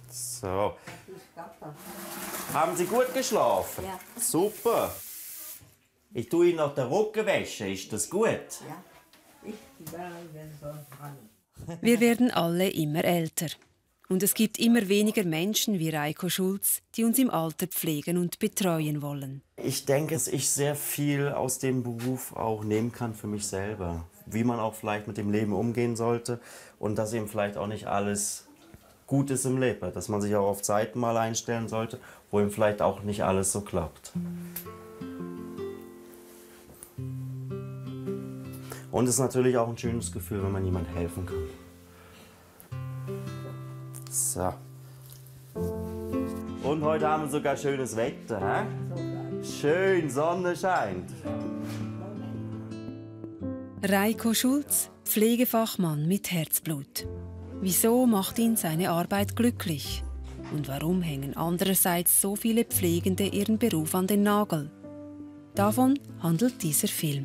So. Haben Sie gut geschlafen? Ja. Super. Ich tue Ihnen noch den Rücken waschen. Ist das gut? Ja. Ich bleibe so dran. Wir werden alle immer älter. Und es gibt immer weniger Menschen wie Reiko Schulz, die uns im Alter pflegen und betreuen wollen. Ich denke, dass ich sehr viel aus dem Beruf auch nehmen kann für mich selber. Wie man auch vielleicht mit dem Leben umgehen sollte und dass eben vielleicht auch nicht alles gut ist im Leben. Dass man sich auch auf Zeiten mal einstellen sollte, wo eben vielleicht auch nicht alles so klappt. Und es ist natürlich auch ein schönes Gefühl, wenn man jemandem helfen kann. So. Und heute haben wir sogar schönes Wetter. He? Schön, Sonne scheint. Reiko Schulz, Pflegefachmann mit Herzblut. Wieso macht ihn seine Arbeit glücklich? Und warum hängen andererseits so viele Pflegende ihren Beruf an den Nagel? Davon handelt dieser Film.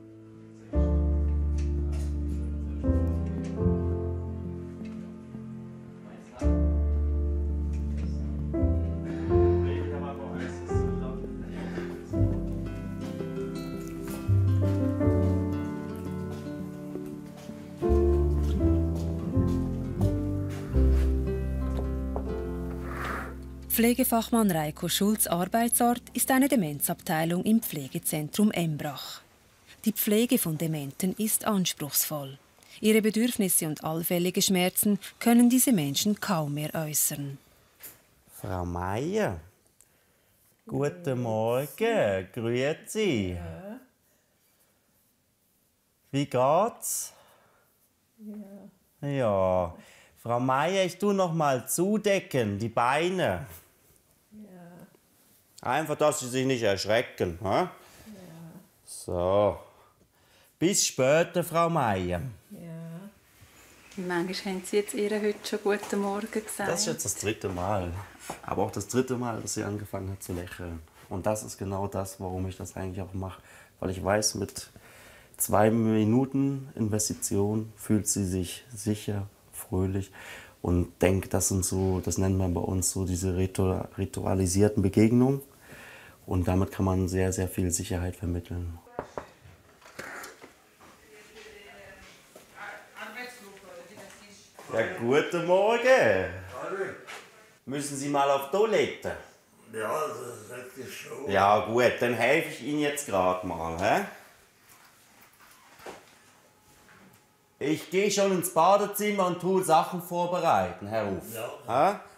Pflegefachmann Reiko Schulz' Arbeitsort ist eine Demenzabteilung im Pflegezentrum Embrach. Die Pflege von Dementen ist anspruchsvoll. Ihre Bedürfnisse und allfällige Schmerzen können diese Menschen kaum mehr äußern. Frau Meier, guten Morgen, grüezi. Ja. Wie geht's? Ja. Ja. Frau Meier, ich tu noch mal zudecken, die Beine. Ja. Einfach, dass Sie sich nicht erschrecken. He? Ja. So. Bis später, Frau Meier. Ja. Manchmal haben Sie jetzt ihr heute schon «Guten Morgen» gesagt. Das ist jetzt das 3. Mal. Aber auch das 3. Mal, dass sie angefangen hat zu lächeln. Und das ist genau das, warum ich das eigentlich auch mache. Weil ich weiß, mit 2 Minuten Investition fühlt sie sich sicher, fröhlich und denkt, das sind so, das nennt man bei uns so diese ritualisierten Begegnungen. Und damit kann man sehr, sehr viel Sicherheit vermitteln. Ja, guten Morgen. Hallo. Müssen Sie mal auf Toilette? Ja, das hätte ich schon. Ja gut, dann helfe ich Ihnen jetzt gerade mal. He? Ich gehe schon ins Badezimmer und tue Sachen vorbereiten, Herr Ruf. Ja. He?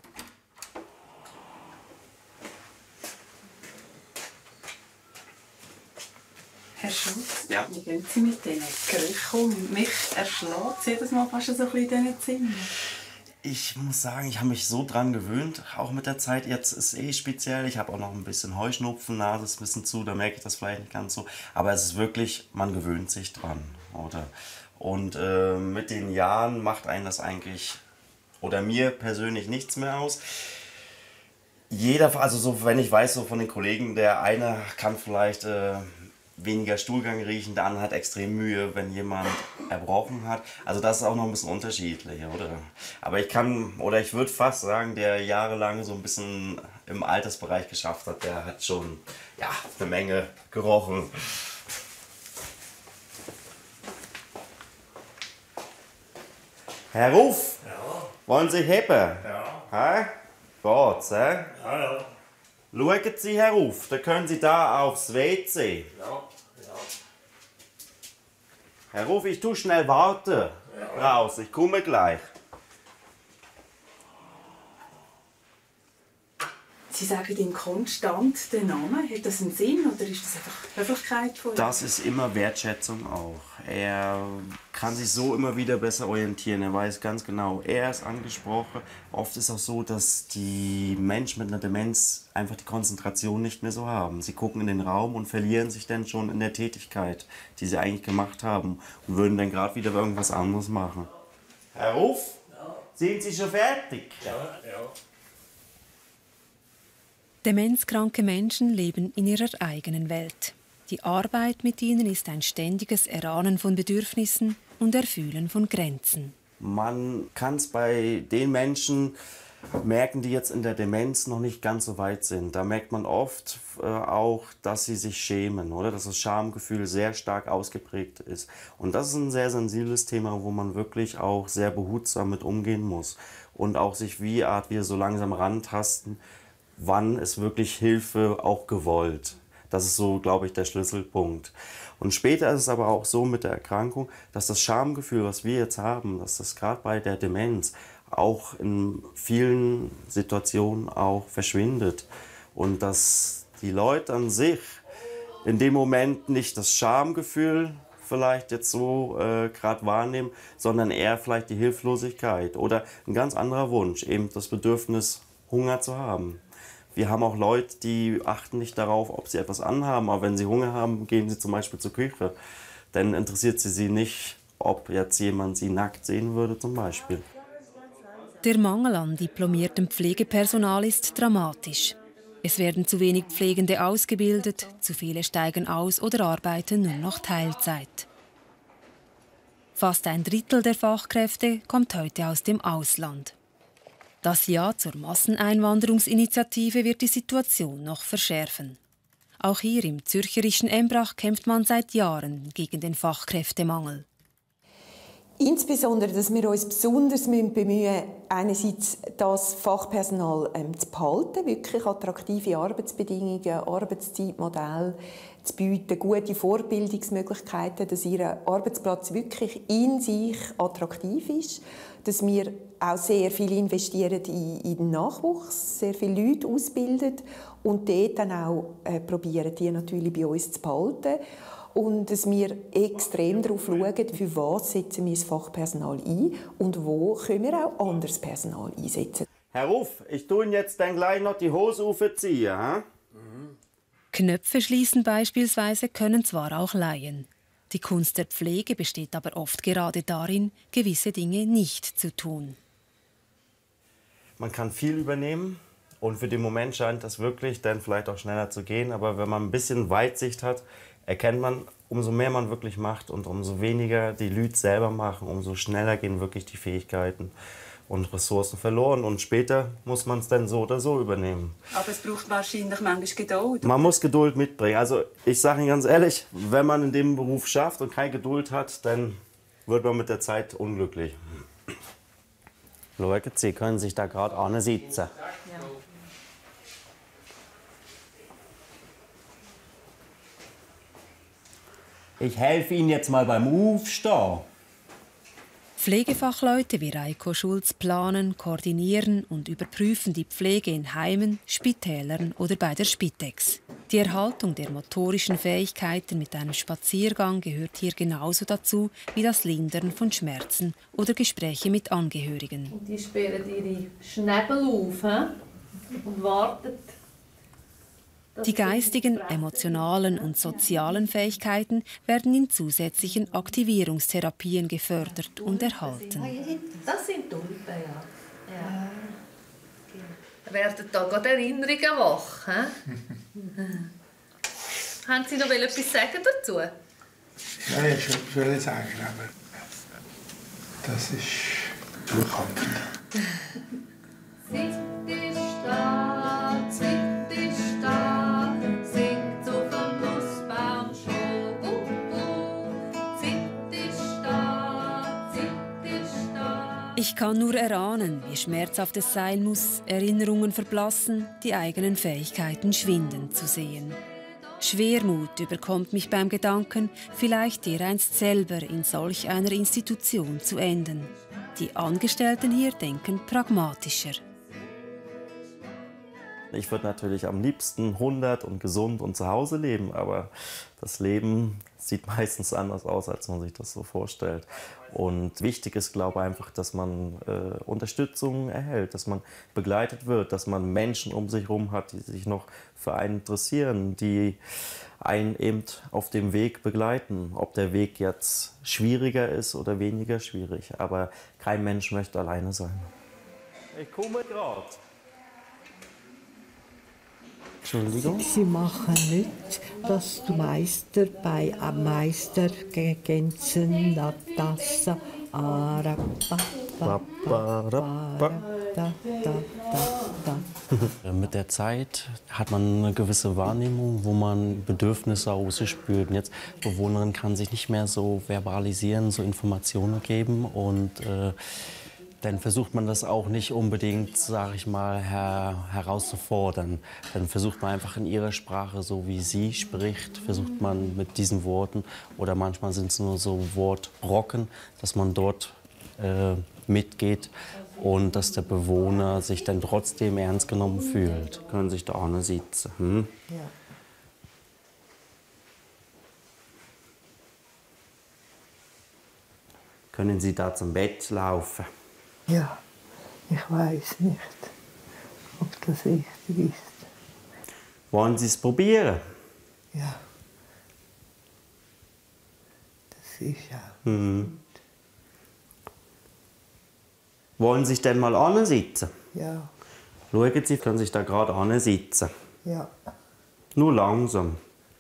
Herr Schulz, Ja. wie gehen Sie mit diesen Gerüchen um? Mich erschlägt es jedes Mal fast so ein bisschen in diesen Zimmern. Ich muss sagen, ich habe mich so dran gewöhnt, auch mit der Zeit. Jetzt ist speziell. Ich habe auch noch ein bisschen Heuschnupfen, Nase ist ein bisschen zu, da merke ich das vielleicht nicht ganz so. Aber es ist wirklich, man gewöhnt sich dran, oder? Und mit den Jahren macht einen das eigentlich, oder mir persönlich, nichts mehr aus. Jeder, also so, wenn ich weiß, so von den Kollegen, der eine kann vielleicht weniger Stuhlgang riechen, der andere hat extrem Mühe, wenn jemand erbrochen hat. Also das ist auch noch ein bisschen unterschiedlich, oder? Aber ich würde fast sagen, der jahrelang so ein bisschen im Altersbereich geschafft hat, der hat schon, ja, eine Menge gerochen. Herr Ruf, Ja. wollen Sie heben? Ja. Hä? Geht's, hä? Ja, ja. Schauen Sie, Herr Ruf, dann können Sie da aufs WC. Ja. Ja. Herr Ruf, ich tu schnell warten. Raus, ich komme gleich. Sie sagen ihm konstant den Namen. Hat das einen Sinn oder ist das einfach Höflichkeit von ihm? Das ist immer Wertschätzung auch. Er kann sich so immer wieder besser orientieren. Er weiß ganz genau, er ist angesprochen. Oft ist auch so, dass die Menschen mit einer Demenz einfach die Konzentration nicht mehr so haben. Sie gucken in den Raum und verlieren sich dann schon in der Tätigkeit, die sie eigentlich gemacht haben und würden dann gerade wieder irgendwas anderes machen. Herr Ruf, sind Sie schon fertig? Ja. Ja. Demenzkranke Menschen leben in ihrer eigenen Welt. Die Arbeit mit ihnen ist ein ständiges Erahnen von Bedürfnissen und Erfühlen von Grenzen. Man kann es bei den Menschen merken die jetzt in der Demenz noch nicht ganz so weit sind. Da merkt man oft auch, dass sie sich schämen, oder? Dass das Schamgefühl sehr stark ausgeprägt ist. Und das ist ein sehr sensibles Thema, wo man wirklich auch sehr behutsam mit umgehen muss. Und auch sich wie so langsam rantasten, wann ist wirklich Hilfe auch gewollt. Das ist so, glaube ich, der Schlüsselpunkt. Und später ist es aber auch so mit der Erkrankung, dass das Schamgefühl, was wir jetzt haben, dass das gerade bei der Demenz auch in vielen Situationen auch verschwindet. Und dass die Leute an sich in dem Moment nicht das Schamgefühl vielleicht jetzt so gerade wahrnehmen, sondern eher vielleicht die Hilflosigkeit oder ein ganz anderer Wunsch, eben das Bedürfnis, Hunger zu haben. Wir haben auch Leute, die achten nicht darauf, ob sie etwas anhaben, aber wenn sie Hunger haben, gehen sie zum Beispiel zur Küche. Dann interessiert sie nicht, ob jetzt jemand sie nackt sehen würde zum Beispiel. Der Mangel an diplomiertem Pflegepersonal ist dramatisch. Es werden zu wenig Pflegende ausgebildet, zu viele steigen aus oder arbeiten nur noch Teilzeit. Fast ein Drittel der Fachkräfte kommt heute aus dem Ausland. Das Ja zur Masseneinwanderungsinitiative wird die Situation noch verschärfen. Auch hier im zürcherischen Embrach kämpft man seit Jahren gegen den Fachkräftemangel. Insbesondere, dass wir uns besonders bemühen müssen, einerseits das Fachpersonal zu behalten, wirklich attraktive Arbeitsbedingungen, Arbeitszeitmodelle zu bieten, gute Vorbildungsmöglichkeiten, dass ihr Arbeitsplatz wirklich in sich attraktiv ist, dass wir auch sehr viel investieren in den Nachwuchs, sehr viele Leute ausbilden und dort dann auch probieren, die natürlich bei uns zu behalten. Und dass wir extrem darauf schauen, für was setzen wir das Fachpersonal ein und wo können wir auch anderes Personal einsetzen. Herr Ruff, ich tue Ihnen jetzt dann gleich noch die Hose aufziehen. Hm? Knöpfe schließen beispielsweise können zwar auch Laien. Die Kunst der Pflege besteht aber oft gerade darin, gewisse Dinge nicht zu tun. Man kann viel übernehmen und für den Moment scheint das wirklich dann vielleicht auch schneller zu gehen. Aber wenn man ein bisschen Weitsicht hat, erkennt man, umso mehr man wirklich macht und umso weniger die Leute selber machen, umso schneller gehen wirklich die Fähigkeiten und Ressourcen verloren. Und später muss man es dann so oder so übernehmen. Aber es braucht wahrscheinlich manchmal Geduld. Man muss Geduld mitbringen. Also ich sage Ihnen ganz ehrlich, wenn man in dem Beruf schafft und keine Geduld hat, dann wird man mit der Zeit unglücklich. Leute, Sie können sich da gerade auch nicht sitzen. Ich helfe Ihnen jetzt mal beim Aufstehen. Pflegefachleute wie Reiko Schulz planen, koordinieren und überprüfen die Pflege in Heimen, Spitälern oder bei der Spitex. Die Erhaltung der motorischen Fähigkeiten mit einem Spaziergang gehört hier genauso dazu wie das Lindern von Schmerzen oder Gespräche mit Angehörigen. Und die sperren ihre Schnäbel auf und warten. Die geistigen, emotionalen und sozialen Fähigkeiten werden in zusätzlichen Aktivierungstherapien gefördert und erhalten. Das sind Tulpen, ja. Werden da gerade Erinnerungen wach? Haben Sie noch etwas sagen dazu? Ja, ich würde sagen, aber das ist bekannt. Zeit ist da, Zeit ist da, singt so vom Nussbaum schon. Zeit ist da, Zeit ist da. Ich kann nur erahnen, wie schmerzhaft es sein muss, Erinnerungen verblassen, die eigenen Fähigkeiten schwinden zu sehen. Schwermut überkommt mich beim Gedanken, vielleicht dereinst selber in solch einer Institution zu enden. Die Angestellten hier denken pragmatischer. Ich würde natürlich am liebsten 100 und gesund und zu Hause leben, aber das Leben sieht meistens anders aus, als man sich das so vorstellt. Und wichtig ist, glaube ich, einfach, dass man Unterstützung erhält, dass man begleitet wird, dass man Menschen um sich herum hat, die sich noch für einen interessieren, die einen eben auf dem Weg begleiten. Ob der Weg jetzt schwieriger ist oder weniger schwierig, aber kein Mensch möchte alleine sein. Ich komme gerade. Entschuldigung. Sie machen nicht, dass du Meister bei Meister Gänzen, Natassa Mit der Zeit hat man eine gewisse Wahrnehmung, wo man Bedürfnisse ausspürt. Und jetzt Bewohnerin kann sich nicht mehr so verbalisieren, so Informationen geben und dann versucht man das auch nicht unbedingt, sage ich mal, herauszufordern. Dann versucht man einfach in ihrer Sprache, so wie sie spricht, versucht man mit diesen Worten, oder manchmal sind es nur so Wortbrocken, dass man dort mitgeht und dass der Bewohner sich dann trotzdem ernst genommen fühlt. Können sich da auch nicht sitzen. Hm? Ja. Können Sie da zum Bett laufen? Ja, ich weiß nicht, ob das richtig ist. Wollen Sie es probieren? Ja. Das ist ja. Mhm. Wollen Sie sich denn mal ansitzen? Ja. Schauen Sie, können sich da gerade ansitzen. Ja. Nur langsam.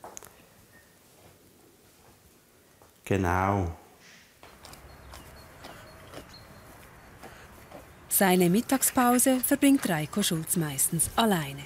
Genau. Seine Mittagspause verbringt Reiko Schulz meistens alleine.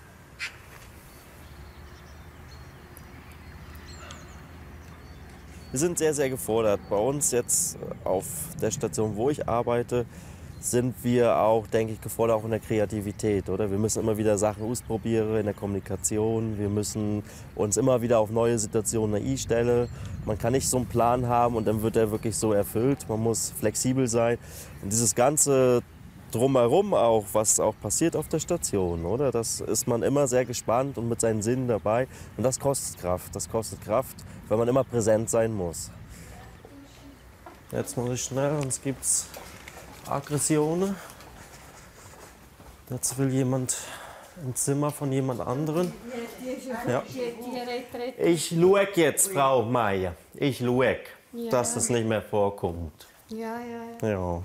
Wir sind sehr, sehr gefordert. Bei uns jetzt auf der Station, wo ich arbeite, sind wir auch, denke ich, gefordert auch in der Kreativität, oder? Wir müssen immer wieder Sachen ausprobieren in der Kommunikation. Wir müssen uns immer wieder auf neue Situationen einstellen. Man kann nicht so einen Plan haben und dann wird er wirklich so erfüllt. Man muss flexibel sein. Und dieses ganze Drumherum auch, was auch passiert auf der Station, oder? Das ist man immer sehr gespannt und mit seinen Sinnen dabei. Und das kostet Kraft. Das kostet Kraft, weil man immer präsent sein muss. Jetzt muss ich schnell, sonst gibt es Aggressionen. Jetzt will jemand im Zimmer von jemand anderen. Ja. Ich schaue jetzt, Frau Meier. Ich schaue, dass das nicht mehr vorkommt. Ja. Ja.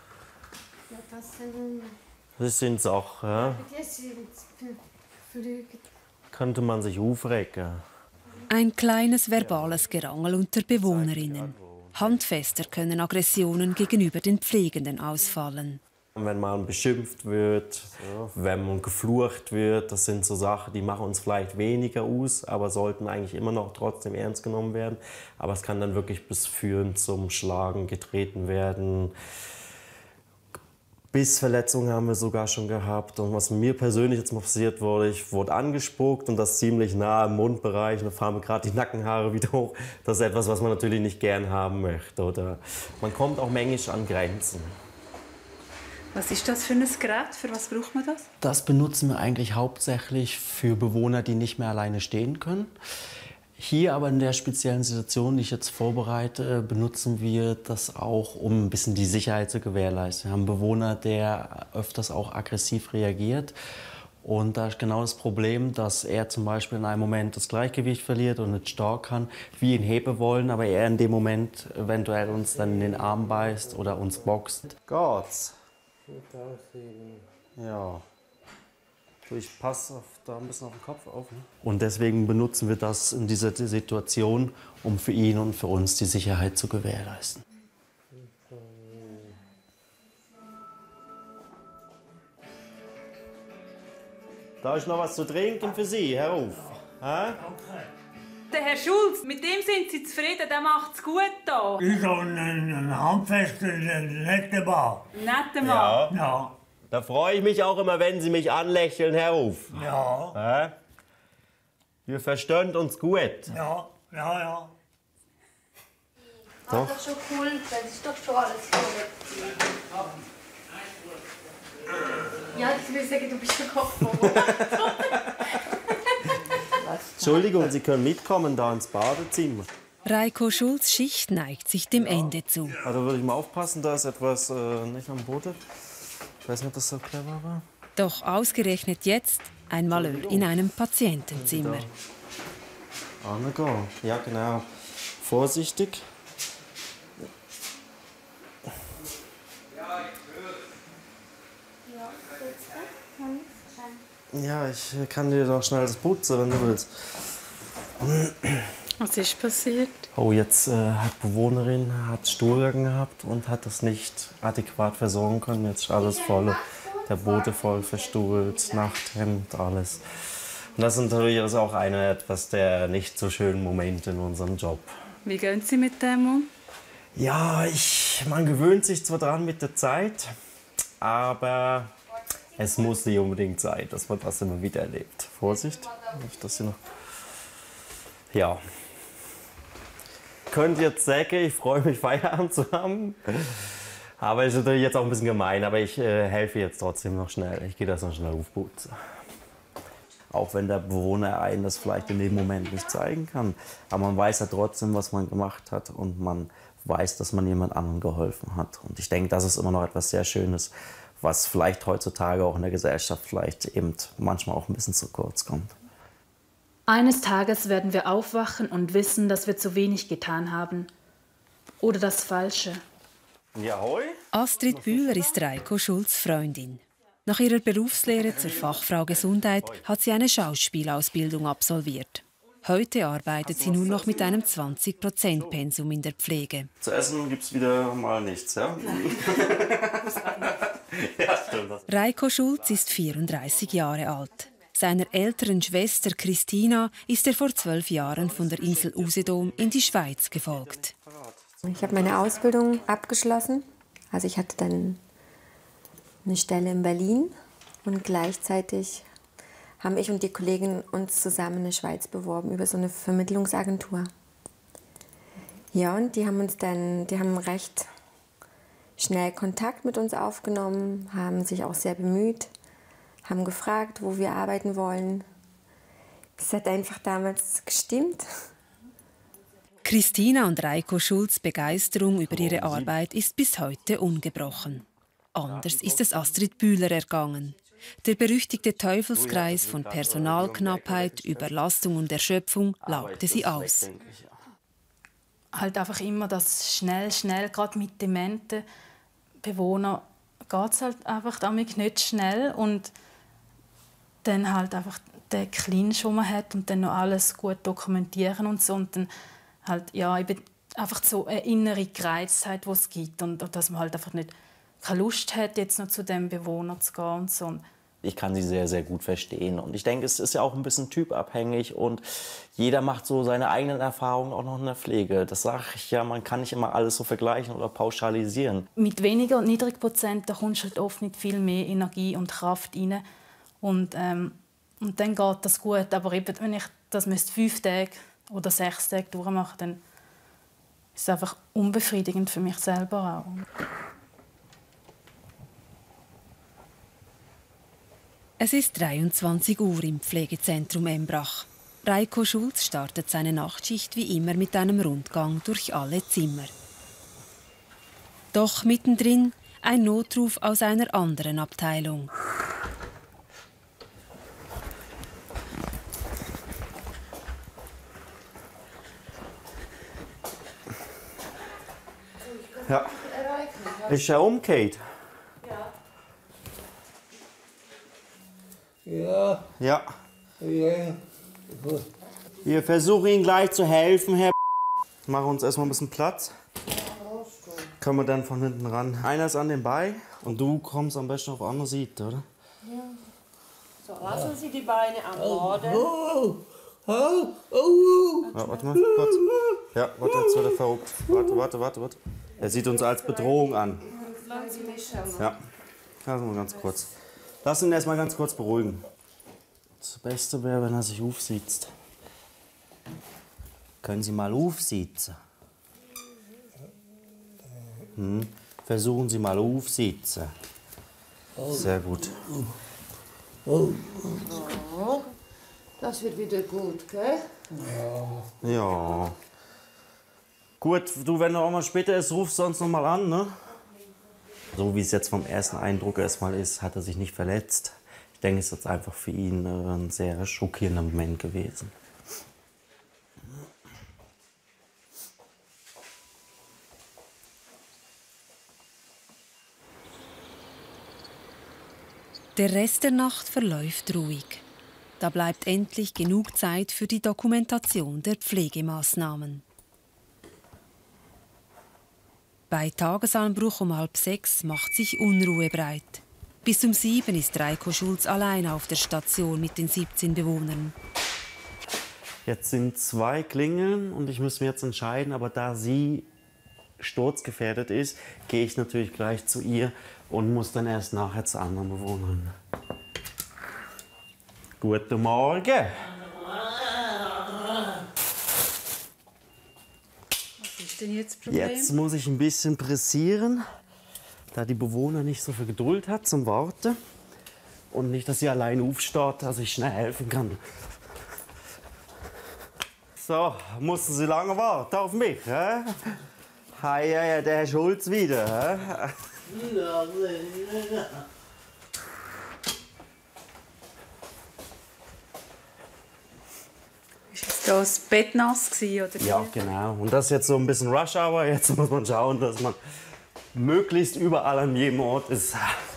Das sind Sachen. Ja. Könnte man sich aufregen. Ein kleines verbales Gerangel unter Bewohnerinnen. Handfester können Aggressionen gegenüber den Pflegenden ausfallen. Wenn man beschimpft wird, wenn man geflucht wird, das sind so Sachen, die machen uns vielleicht weniger aus, aber sollten eigentlich immer noch trotzdem ernst genommen werden. Aber es kann dann wirklich bis führen zum Schlagen, getreten werden. Bissverletzungen haben wir sogar schon gehabt. Und was mir persönlich jetzt mal passiert wurde, ich wurde angespuckt und das ziemlich nah im Mundbereich. Und da fahren mir gerade die Nackenhaare wieder hoch. Das ist etwas, was man natürlich nicht gern haben möchte. Oder man kommt auch manchmal an Grenzen. Was ist das für ein Gerät? Für was braucht man das? Das benutzen wir eigentlich hauptsächlich für Bewohner, die nicht mehr alleine stehen können. Hier aber in der speziellen Situation, die ich jetzt vorbereite, benutzen wir das auch, um ein bisschen die Sicherheit zu gewährleisten. Wir haben einen Bewohner, der öfters auch aggressiv reagiert. Und da ist genau das Problem, dass er zum Beispiel in einem Moment das Gleichgewicht verliert und nicht stark kann, wir ihn heben wollen, aber er in dem Moment eventuell uns dann in den Arm beißt oder uns boxt. Geht's? Ja. Ich passe da ein bisschen auf den Kopf auf. Ne? Und deswegen benutzen wir das in dieser Situation, um für ihn und für uns die Sicherheit zu gewährleisten. Da ist noch was zu trinken für Sie, Herr Ruf. Der Herr Schulz, mit dem sind Sie zufrieden, der macht's gut da. Ist auch ein handfester, netter Mann. Netter Mann. Ja. Da freue ich mich auch immer, wenn Sie mich anlächeln, Herr Ruf. Ja. Wir verstehen uns gut. Ja. So. Das ist schon cool, das ist doch schon alles gut. Ja, ich will sagen, du bist der Kopf. Entschuldigung, Sie können mitkommen da ins Badezimmer. Reiko Schulz' Schicht neigt sich dem Ende zu. Also würde ich mal aufpassen, da ist etwas nicht am Boden. Ich weiß nicht, ob das so clever war. Doch ausgerechnet jetzt ein Malheur in einem Patientenzimmer. Angehen. Ja, genau. Vorsichtig. Ja, ich kann dir doch schnell das putzen, wenn du willst. Was ist passiert? Oh, jetzt hat die Bewohnerin Stuhlgang gehabt und hat das nicht adäquat versorgen können. Jetzt ist alles voll, der Boden voll verstuhlt, Nachthemd, alles. Und das ist natürlich auch etwas der nicht so schönen Momente in unserem Job. Wie gehen Sie mit dem um? Ja, man gewöhnt sich zwar dran mit der Zeit, aber es muss nicht unbedingt sein, dass man das immer wieder erlebt. Vorsicht, nicht, dass Sie noch... Ja. Ich könnte jetzt sagen, ich freue mich, Feierabend zu haben. Aber ist natürlich jetzt auch ein bisschen gemein, aber ich helfe jetzt trotzdem noch schnell. Ich gehe das noch schnell aufputzen. Auch wenn der Bewohner einen das vielleicht in dem Moment nicht zeigen kann. Aber man weiß ja trotzdem, was man gemacht hat und man weiß, dass man jemand anderem geholfen hat. Und ich denke, das ist immer noch etwas sehr Schönes, was vielleicht heutzutage auch in der Gesellschaft vielleicht eben manchmal auch ein bisschen zu kurz kommt. Eines Tages werden wir aufwachen und wissen, dass wir zu wenig getan haben. Oder das Falsche. Ja, hoi. Astrid Bühler ist Reiko Schulz' Freundin. Nach ihrer Berufslehre zur Fachfrau Gesundheit hat sie eine Schauspielausbildung absolviert. Heute arbeitet sie nur noch mit einem 20%-Pensum in der Pflege. Zu essen gibt es wieder mal nichts, ja? Ja, stimmt. Reiko Schulz ist 34 Jahre alt. Seiner älteren Schwester Christina ist er vor 12 Jahren von der Insel Usedom in die Schweiz gefolgt. Ich habe meine Ausbildung abgeschlossen. Also ich hatte dann eine Stelle in Berlin und gleichzeitig haben ich und die Kollegin uns zusammen in der Schweiz beworben über so eine Vermittlungsagentur. Ja, und die haben recht schnell Kontakt mit uns aufgenommen, haben sich auch sehr bemüht, haben gefragt, wo wir arbeiten wollen. Es hat einfach damals gestimmt. Christina und Reiko Schulz' Begeisterung über ihre Arbeit ist bis heute ungebrochen. Anders ist es Astrid Bühler ergangen. Der berüchtigte Teufelskreis von Personalknappheit, Überlastung und Erschöpfung laugte sie aus. Halt einfach immer das schnell, gerade mit dementen Bewohnern geht es halt einfach damit nicht schnell und dann halt einfach den Clinch, den man hat und dann noch alles gut dokumentieren und so und dann halt ja eben einfach so eine innere Gereiztheit, die es gibt und dass man halt einfach nicht keine Lust hat, jetzt noch zu dem Bewohner zu gehen und so. Ich kann sie sehr, sehr gut verstehen. Und ich denke, es ist ja auch ein bisschen typabhängig. Und jeder macht so seine eigenen Erfahrungen auch noch in der Pflege. Das sage ich ja, man kann nicht immer alles so vergleichen oder pauschalisieren. Mit weniger und niedrigen Prozent, da kommst du halt oft nicht viel mehr Energie und Kraft rein. Und dann geht das gut. Aber eben, wenn ich das 5 Tage oder 6 Tage durchmache, dann ist es einfach unbefriedigend für mich selber auch. Es ist 23 Uhr im Pflegezentrum Embrach. Reiko Schulz startet seine Nachtschicht wie immer mit einem Rundgang durch alle Zimmer. Doch mittendrin ein Notruf aus einer anderen Abteilung. Ja. Ist er umgekehrt? Ja. Ja. Ja. Gut. Wir versuchen Ihnen gleich zu helfen, Herr. Machen uns erstmal ein bisschen Platz. Können wir dann von hinten ran. Einer ist an den Beinen und du kommst am besten auf die andere Seite, oder? Ja. So, lassen Sie die Beine am Boden. Ja, warte mal, kurz. Ja, warte, jetzt wird er verrückt. Warte. Er sieht uns als Bedrohung an. Ja, lassen wir ganz kurz. Lass ihn erst mal ganz kurz beruhigen. Das Beste wäre, wenn er sich aufsitzt. Können Sie mal aufsitzen? Versuchen Sie mal aufsitzen. Sehr gut. Das wird wieder gut, gell? Ja. Gut, du, wenn du auch mal später ist, rufst du sonst noch mal an, ne? So wie es jetzt vom ersten Eindruck erstmal ist, hat er sich nicht verletzt. Ich denke, es ist jetzt einfach für ihn ein sehr schockierender Moment gewesen. Der Rest der Nacht verläuft ruhig. Da bleibt endlich genug Zeit für die Dokumentation der Pflegemaßnahmen. Bei Tagesanbruch um 5:30 macht sich Unruhe breit. Bis um 7 ist Reiko Schulz allein auf der Station mit den 17 Bewohnern. Jetzt sind 2 Klingeln und ich muss mir jetzt entscheiden, aber da sie sturzgefährdet ist, gehe ich natürlich gleich zu ihr und muss dann erst nachher zu anderen Bewohnern. Guten Morgen! Was ist denn jetzt das Problem? Jetzt muss ich ein bisschen pressieren, da die Bewohner nicht so viel Geduld hat zum Warten. Und nicht, dass sie allein aufsteht, dass ich schnell helfen kann. So, mussten Sie lange warten auf mich, hä? Hei, ja, der Herr Schulz wieder, hä? Ist das Bett nass gewesen, oder? Ja, genau. Und das ist jetzt so ein bisschen Rush Hour. Jetzt muss man schauen, dass man möglichst überall an jedem Ort ist.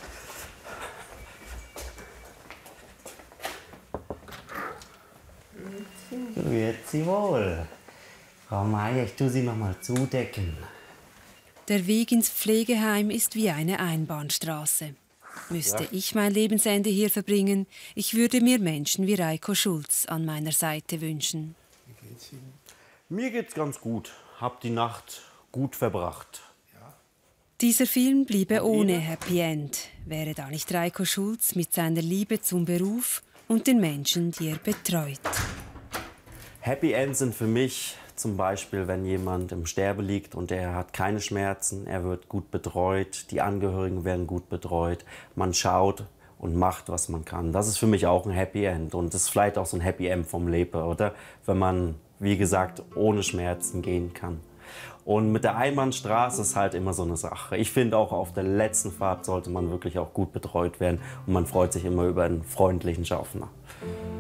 Grüezi wohl. Frau Meier, ich tue Sie noch mal zudecken. Der Weg ins Pflegeheim ist wie eine Einbahnstraße. Müsste ich mein Lebensende hier verbringen, ich würde mir Menschen wie Reiko Schulz an meiner Seite wünschen. Wie geht's Ihnen? Mir geht's ganz gut. Hab die Nacht gut verbracht. Dieser Film bliebe ohne Happy End, wäre da nicht Reiko Schulz mit seiner Liebe zum Beruf und den Menschen, die er betreut. Happy End sind für mich zum Beispiel, wenn jemand im Sterbe liegt und er hat keine Schmerzen, er wird gut betreut, die Angehörigen werden gut betreut, man schaut und macht, was man kann. Das ist für mich auch ein Happy End und das ist vielleicht auch so ein Happy End vom Leben, oder? Wenn man, wie gesagt, ohne Schmerzen gehen kann. Und mit der Einbahnstraße ist halt immer so eine Sache. Ich finde auch auf der letzten Fahrt sollte man wirklich auch gut betreut werden und man freut sich immer über einen freundlichen Schaffner.